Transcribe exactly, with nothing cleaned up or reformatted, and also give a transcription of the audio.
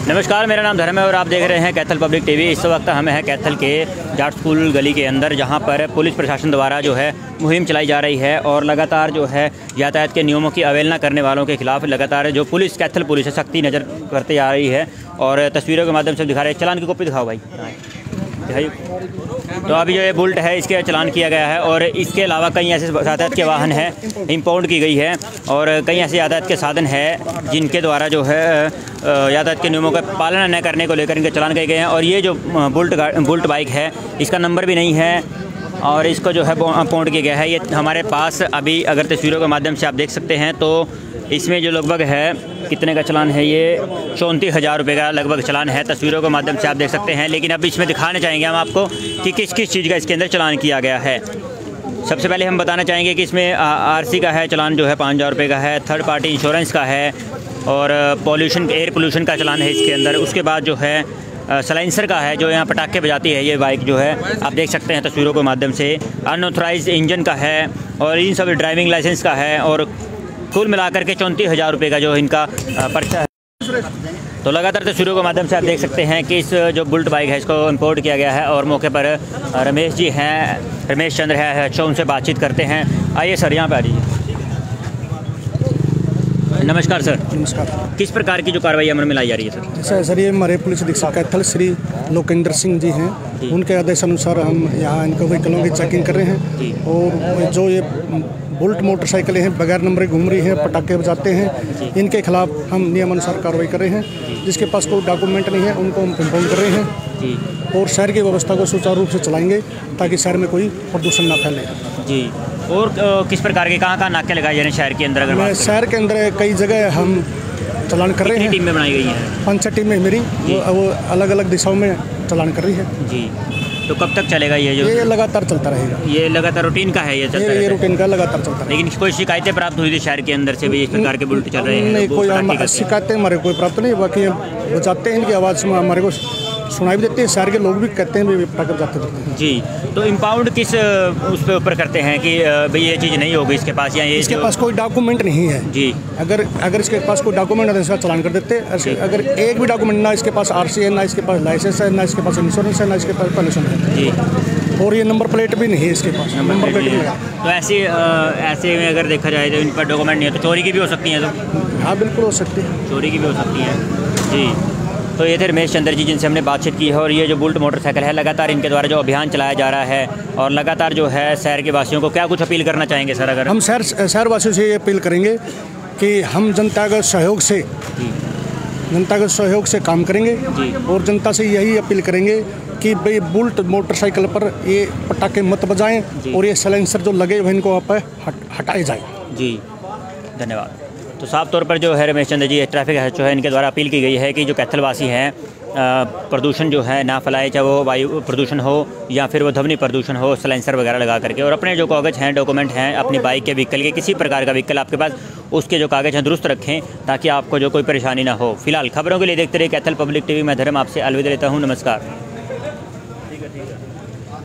नमस्कार, मेरा नाम धर्म है और आप देख रहे हैं कैथल पब्लिक टीवी। इस वक्त हम हैं कैथल के जाट स्कूल गली के अंदर, जहां पर पुलिस प्रशासन द्वारा जो है मुहिम चलाई जा रही है और लगातार जो है यातायात के नियमों की अवहेलना करने वालों के खिलाफ लगातार जो पुलिस कैथल पुलिस है सख्ती नज़र करते जा रही है और तस्वीरों के माध्यम से दिखा रहे हैं। चलान की कॉपी दिखाओ भाई। तो अभी जो ये बुलेट है इसके चलान किया गया है और इसके अलावा कई ऐसे यातायात के वाहन हैं इंपाउंड की गई है और कई ऐसे यातायात के साधन हैं जिनके द्वारा जो है यातायात के नियमों का पालन न करने को लेकर इनके चलान किए गए हैं। और ये जो बुलेट बुलेट बाइक है इसका नंबर भी नहीं है और इसको जो है पाउंड किया गया है। ये हमारे पास अभी अगर तस्वीरों के माध्यम से आप देख सकते हैं तो इसमें जो लगभग है कितने का चलान है, ये चौंतीस हज़ार रुपये का लगभग चलान है। तस्वीरों के माध्यम से आप देख सकते हैं, लेकिन अब इसमें दिखाने चाहेंगे हम आपको कि किस किस चीज़ का इसके अंदर चलान किया गया है। सबसे पहले हम बताना चाहेंगे कि इसमें आरसी का है चलान जो है पाँच हज़ार रुपये का है, थर्ड पार्टी इंश्योरेंस का है और पॉल्यूशन एयर पोल्यूशन का चलान है इसके अंदर। उसके बाद जो है सलाइंसर का है, जो यहाँ पटाखे बजाती है ये बाइक जो है, आप देख सकते हैं तस्वीरों के माध्यम से। अनऑथराइज इंजन का है और इन सब ड्राइविंग लाइसेंस का है और कुल मिलाकर के चौंतीस हज़ार रुपये का जो इनका पर्चा है। तो लगातार तस्वीरों के माध्यम से आप देख सकते हैं कि इस जो बुलेट बाइक है इसको इंपोर्ट किया गया है और मौके पर रमेश जी हैं, रमेश चंद्र है, अच्छा उनसे बातचीत करते हैं। आइए सर, यहाँ पे आ जाइए। नमस्कार सर। नमस्कार। किस प्रकार की जो कार्रवाई अमल में लाई जा रही है सर? सर सर ये हमारे पुलिस अधीक्षक कैथल श्री लोकेंद्र सिंह जी हैं, उनके आदेश अनुसार हम यहाँ इनको व्हीकलों की चेकिंग कर रहे हैं और जो ये बुलेट मोटरसाइकिलें हैं बगैर नंबर घूम रही हैं, पटाखे बजाते हैं, इनके खिलाफ हम नियमानुसार कार्रवाई कर रहे हैं। जिसके पास कोई डॉक्यूमेंट नहीं है उनको हम कंपाउंड कर रहे हैं और शहर की व्यवस्था को सुचारू रूप से चलाएंगे ताकि शहर में कोई प्रदूषण ना फैले जी। और किस प्रकार के कहाँ कहाँ नाके लगाए जा रहे हैं शहर के अंदर? अगर शहर के अंदर कई जगह हम चलान कर रहे हैं। टीम में बनाई गई है? पाँच छः टीमें मेरी, वो अलग अलग दिशाओं में चलान कर रही है जी। तो कब तक चलेगा ये जो? ये लगातार चलता रहेगा। ये लगातार रूटीन का है? ये चलता ये, ये रूटीन का लगातार चलता रहेगा। लेकिन कोई शिकायतें प्राप्त हुई थी शहर के अंदर से भी इस प्रकार के बुलेट चल रहे हैं? नहीं, कोई शिकायतें हमारे कोई प्राप्त नहीं। बाकी बजाते हैं, इनकी आवाज़ हमारे को सुनाई भी देती है, शहर के लोग भी कहते हैं भी पटाखे बजाते रहते हैं जी। तो इम्पाउंड किस उस पे ऊपर करते हैं कि भाई ये चीज़ नहीं होगी इसके पास या ये इसके पास कोई डॉक्यूमेंट नहीं है जी। अगर अगर इसके पास कोई डॉक्यूमेंट है तो इसका चलान कर देते हैं। अगर एक भी डॉक्यूमेंट ना इसके पास आरसी है, ना इसके पास लाइसेंस है, ना इसके पास इंश्योरेंस है, ना इसके पास पॉल्यूशन है जी, और ये नंबर प्लेट भी नहीं है इसके पास। नंबर प्लेट भी है। तो ऐसे ऐसे में अगर देखा जाए तो इन पर डॉक्यूमेंट नहीं है तो चोरी की भी हो सकती है? तो हाँ बिल्कुल हो सकती है, चोरी की भी हो सकती है जी। तो ये थे रमेश चंद्र जी जिनसे हमने बातचीत की है और ये जो बुलेट मोटरसाइकिल है लगातार इनके द्वारा जो अभियान चलाया जा रहा है और लगातार जो है शहर के वासियों को क्या कुछ अपील करना चाहेंगे सर? अगर हम शहर शहर वासियों से ये अपील करेंगे कि हम जनता के सहयोग से जनता के सहयोग से काम करेंगे और जनता से यही अपील करेंगे कि भाई बुलेट मोटरसाइकिल पर ये पटाखे मत बजाएं और ये साइलेंसर जो लगे हुए इनको आप हट, हटाए जाए जी। धन्यवाद। तो साफ तौर पर जो है रमेश चंद्र जी ट्रैफिक है जो है इनके द्वारा अपील की गई है कि जो कैथल वासी हैं प्रदूषण जो है ना फैलाए, चाहे वो वायु प्रदूषण हो या फिर वो ध्वनि प्रदूषण हो, साइलेंसर वगैरह लगा करके, और अपने जो कागज़ हैं डॉक्यूमेंट हैं अपनी बाइक के व्हीकल के, किसी प्रकार का व्हीकल आपके पास उसके जो कागज़ हैं दुरुस्त रखें ताकि आपको जो कोई परेशानी ना हो। फिलहाल खबरों के लिए देखते रहिए कैथल पब्लिक टीवी। मैं धर्म आपसे अलविदा लेता हूँ। नमस्कार।